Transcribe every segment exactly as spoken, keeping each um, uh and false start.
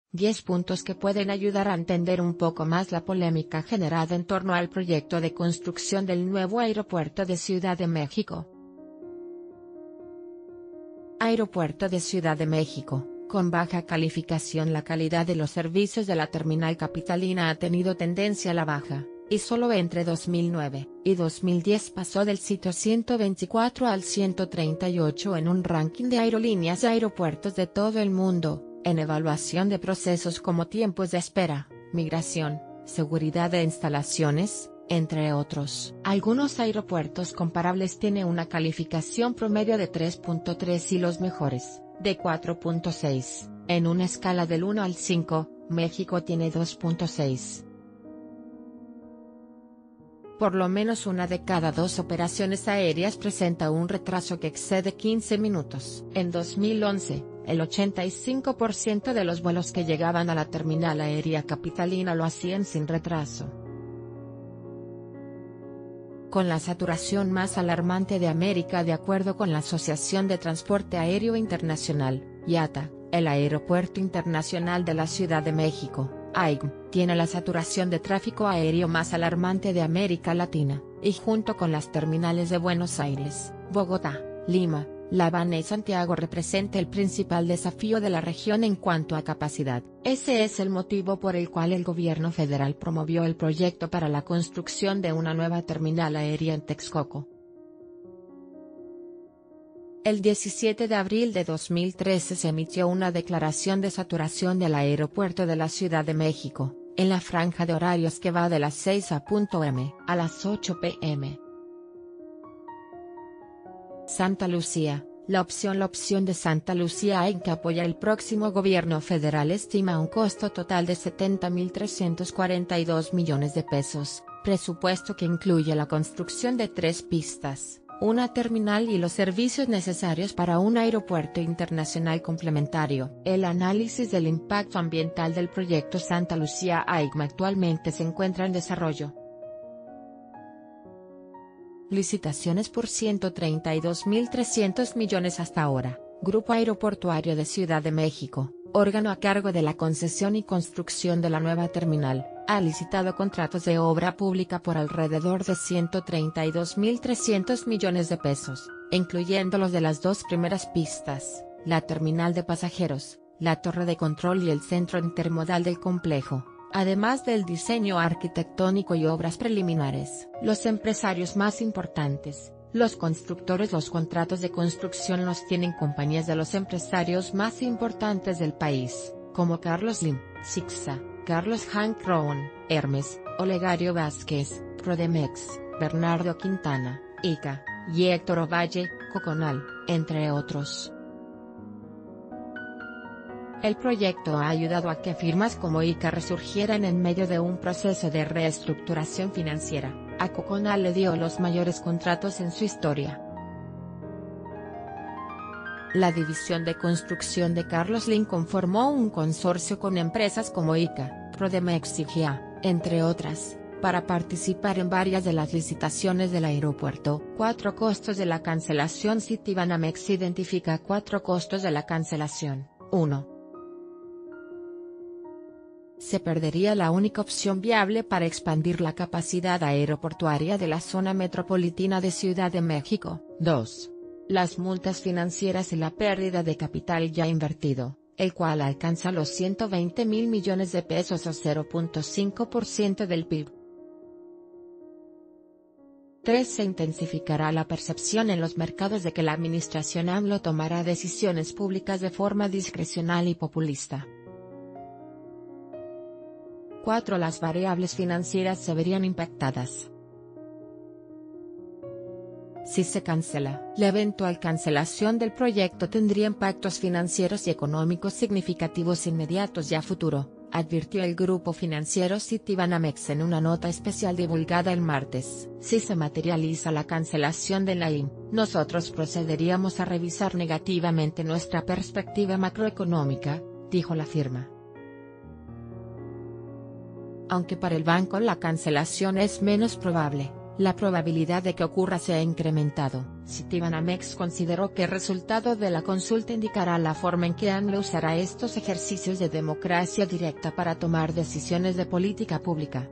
diez puntos que pueden ayudar a entender un poco más la polémica generada en torno al proyecto de construcción del nuevo aeropuerto de Ciudad de México. Aeropuerto de Ciudad de México. Con baja calificación. La calidad de los servicios de la terminal capitalina ha tenido tendencia a la baja, y solo entre dos mil nueve y dos mil diez pasó del sitio ciento veinticuatro al ciento treinta y ocho en un ranking de aerolíneas de aeropuertos de todo el mundo, en evaluación de procesos como tiempos de espera, migración, seguridad de instalaciones, entre otros. Algunos aeropuertos comparables tienen una calificación promedio de tres punto tres y los mejores, de cuatro punto seis, en una escala del uno al cinco, México tiene dos punto seis. Por lo menos una de cada dos operaciones aéreas presenta un retraso que excede quince minutos. En dos mil once, el ochenta y cinco por ciento de los vuelos que llegaban a la terminal aérea capitalina lo hacían sin retraso. Con la saturación más alarmante de América. De acuerdo con la Asociación de Transporte Aéreo Internacional, I A T A, el Aeropuerto Internacional de la Ciudad de México, A I C M, tiene la saturación de tráfico aéreo más alarmante de América Latina, y junto con las terminales de Buenos Aires, Bogotá, Lima, La Habana y Santiago representa el principal desafío de la región en cuanto a capacidad. Ese es el motivo por el cual el gobierno federal promovió el proyecto para la construcción de una nueva terminal aérea en Texcoco. El diecisiete de abril de dos mil trece se emitió una declaración de saturación del aeropuerto de la Ciudad de México, en la franja de horarios que va de las seis a m a las ocho p m Santa Lucía, la opción La opción de Santa Lucía en que apoya el próximo gobierno federal estima un costo total de setenta mil trescientos cuarenta y dos millones de pesos, presupuesto que incluye la construcción de tres pistas, una terminal y los servicios necesarios para un aeropuerto internacional complementario. El análisis del impacto ambiental del proyecto Santa Lucía A I C M actualmente se encuentra en desarrollo. Licitaciones por ciento treinta y dos mil trescientos millones hasta ahora. Grupo Aeroportuario de Ciudad de México, órgano a cargo de la concesión y construcción de la nueva terminal, ha licitado contratos de obra pública por alrededor de ciento treinta y dos mil trescientos millones de pesos, incluyendo los de las dos primeras pistas, la terminal de pasajeros, la torre de control y el centro intermodal del complejo, además del diseño arquitectónico y obras preliminares. Los empresarios más importantes, los constructores. Los contratos de construcción los tienen compañías de los empresarios más importantes del país, como Carlos Slim, Sixa, Carlos Hank Rowan, Hermes, Olegario Vázquez, Prodemex, Bernardo Quintana, I C A, y Héctor Ovalle, Coconal, entre otros. El proyecto ha ayudado a que firmas como I C A resurgieran en medio de un proceso de reestructuración financiera. A Coconal le dio los mayores contratos en su historia. La división de construcción de Carlos Slim conformó un consorcio con empresas como I C A, Prodemex y G I A, entre otras, para participar en varias de las licitaciones del aeropuerto. Cuatro costos de la cancelación. Citibanamex identifica cuatro costos de la cancelación. uno. Se perdería la única opción viable para expandir la capacidad aeroportuaria de la zona metropolitana de Ciudad de México. dos. Las multas financieras y la pérdida de capital ya invertido, el cual alcanza los ciento veinte mil millones de pesos o cero punto cinco por ciento del P I B. tres. Se intensificará la percepción en los mercados de que la administración AMLO tomará decisiones públicas de forma discrecional y populista. cuatro. Las variables financieras se verían impactadas. Si se cancela, la eventual cancelación del proyecto tendría impactos financieros y económicos significativos inmediatos y a futuro, advirtió el grupo financiero Citibanamex en una nota especial divulgada el martes. Si se materializa la cancelación de la I M, nosotros procederíamos a revisar negativamente nuestra perspectiva macroeconómica, dijo la firma. Aunque para el banco la cancelación es menos probable, la probabilidad de que ocurra se ha incrementado. Citibanamex consideró que el resultado de la consulta indicará la forma en que AMLO usará estos ejercicios de democracia directa para tomar decisiones de política pública.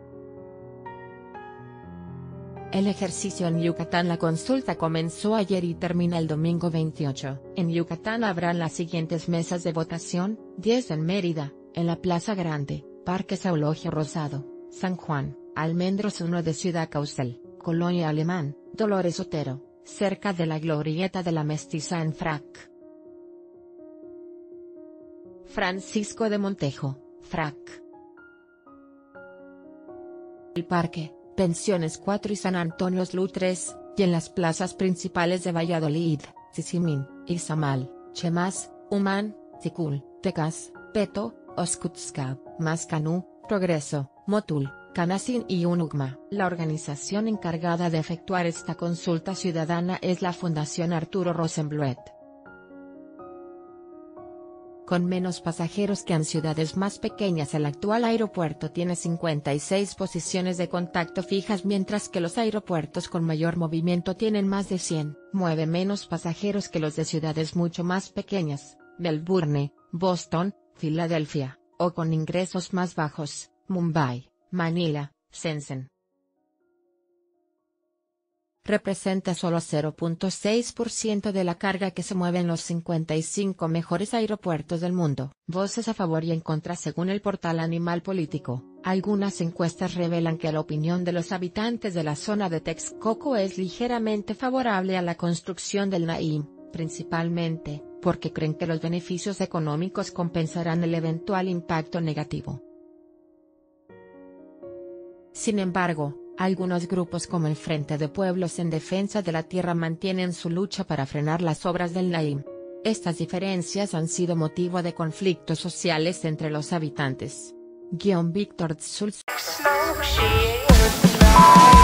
El ejercicio en Yucatán. La consulta comenzó ayer y termina el domingo veintiocho. En Yucatán habrán las siguientes mesas de votación: diez en Mérida, en la Plaza Grande, Parque Zoológico Rosado, San Juan; Almendros uno de Ciudad Caucel, Colonia Alemán, Dolores Otero, cerca de la Glorieta de la Mestiza en Frac. Francisco de Montejo, Frac. El Parque, Pensiones cuatro y San Antonio Slu tres, y en las plazas principales de Valladolid, Tizimín, Izamal, Chemas, Humán, Ticul, Tecas, Peto, Oskutskab, Mascanú, Progreso, Motul, Canacín y Unugma. La organización encargada de efectuar esta consulta ciudadana es la Fundación Arturo Rosenbluet. Con menos pasajeros que en ciudades más pequeñas, el actual aeropuerto tiene cincuenta y seis posiciones de contacto fijas, mientras que los aeropuertos con mayor movimiento tienen más de cien. Mueve menos pasajeros que los de ciudades mucho más pequeñas, Melbourne, Boston, Filadelfia, o con ingresos más bajos, Mumbai, Manila, Shenzhen. Representa solo cero punto seis por ciento de la carga que se mueve en los cincuenta y cinco mejores aeropuertos del mundo. Voces a favor y en contra. Según el portal Animal Político, algunas encuestas revelan que la opinión de los habitantes de la zona de Texcoco es ligeramente favorable a la construcción del Naim, principalmente porque creen que los beneficios económicos compensarán el eventual impacto negativo. Sin embargo, algunos grupos como el Frente de Pueblos en Defensa de la Tierra mantienen su lucha para frenar las obras del Naim. Estas diferencias han sido motivo de conflictos sociales entre los habitantes. Guión Víctor Tzulz.